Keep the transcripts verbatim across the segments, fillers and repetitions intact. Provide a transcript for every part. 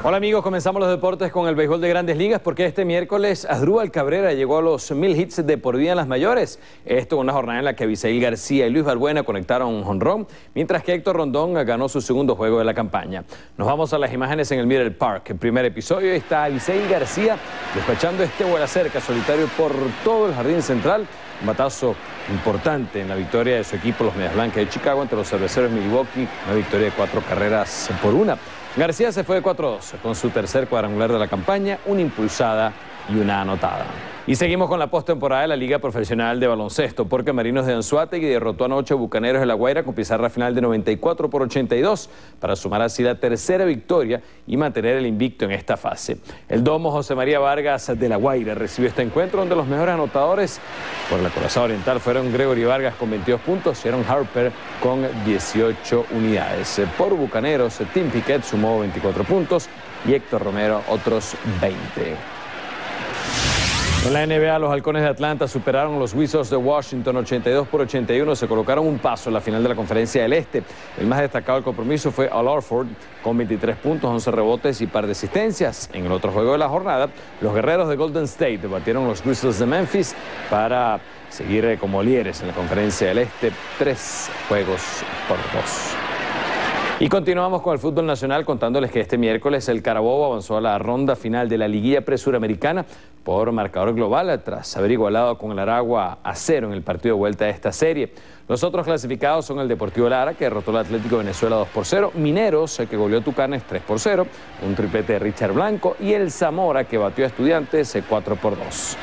Hola amigos, comenzamos los deportes con el béisbol de Grandes Ligas porque este miércoles Asdrúbal Cabrera llegó a los mil hits de por vida en las mayores. Esto en una jornada en la que Abisail García y Luis Balbuena conectaron un jonrón, mientras que Héctor Rondón ganó su segundo juego de la campaña. Nos vamos a las imágenes en el Miller Park. El primer episodio está Abisail García despachando este vuela cerca solitario por todo el jardín central. Un batazo importante en la victoria de su equipo, los Medias Blancas de Chicago, ante los Cerveceros de Milwaukee, una victoria de cuatro carreras por una. García se fue de cuatro dos con su tercer cuadrangular de la campaña, una impulsada y una anotada. Y seguimos con la postemporada de la Liga Profesional de Baloncesto, porque Marinos de Anzoátegui derrotó anoche a Bucaneros de La Guaira con pizarra final de noventa y cuatro por ochenta y dos para sumar así la tercera victoria y mantener el invicto en esta fase. El domo José María Vargas de La Guaira recibió este encuentro donde los mejores anotadores por la Corazón Oriental fueron Gregory Vargas con veintidós puntos y Aaron Harper con dieciocho unidades. Por Bucaneros, Tim Piquet sumó veinticuatro puntos y Héctor Romero otros veinte. En la N B A, los Halcones de Atlanta superaron a los Wizards de Washington ochenta y dos por ochenta y uno. Se colocaron un paso en la final de la Conferencia del Este. El más destacado del compromiso fue Al Horford con veintitrés puntos, once rebotes y par de asistencias. En el otro juego de la jornada, los Guerreros de Golden State batieron a los Grizzlies de Memphis para seguir como líderes en la Conferencia del Este, tres juegos por dos. Y continuamos con el fútbol nacional contándoles que este miércoles el Carabobo avanzó a la ronda final de la liguilla presuramericana por marcador global tras haber igualado con el Aragua a cero en el partido de vuelta de esta serie. Los otros clasificados son el Deportivo Lara, que derrotó al Atlético Venezuela dos por cero, Mineros, que goleó a Tucanes tres por cero, un triplete de Richard Blanco, y el Zamora, que batió a Estudiantes cuatro por dos.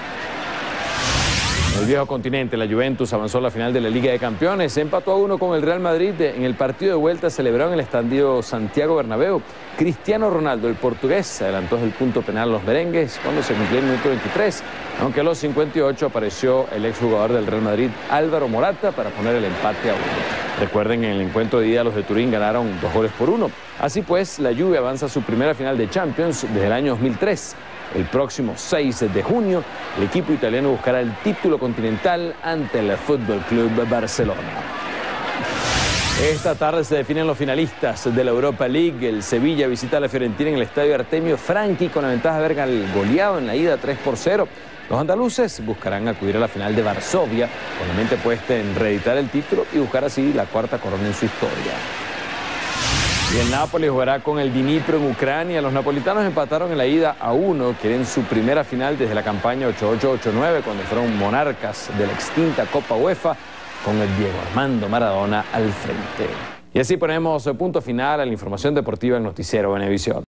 En el viejo continente, la Juventus avanzó a la final de la Liga de Campeones, empató a uno con el Real Madrid en el partido de vuelta celebrado en el estadio Santiago Bernabéu. Cristiano Ronaldo, el portugués, adelantó desde el punto penal a los merengues cuando se cumplió el minuto veintitrés, aunque a los cincuenta y ocho apareció el exjugador del Real Madrid, Álvaro Morata, para poner el empate a uno. Recuerden, en el encuentro de ida los de Turín ganaron dos goles por uno. Así pues, la Juve avanza a su primera final de Champions desde el año dos mil tres. El próximo seis de junio, el equipo italiano buscará el título continental ante el Fútbol Club Barcelona. Esta tarde se definen los finalistas de la Europa League. El Sevilla visita a la Fiorentina en el estadio Artemio Franchi con la ventaja de haber goleado en la ida tres por cero. Los andaluces buscarán acudir a la final de Varsovia con la mente puesta en reeditar el título y buscar así la cuarta corona en su historia. Y el Napoli jugará con el Dnipro en Ucrania. Los napolitanos empataron en la ida a uno, quieren su primera final desde la campaña ocho ocho ocho nueve, cuando fueron monarcas de la extinta Copa UEFA, con el Diego Armando Maradona al frente. Y así ponemos punto final a la información deportiva en Noticiero Venevisión.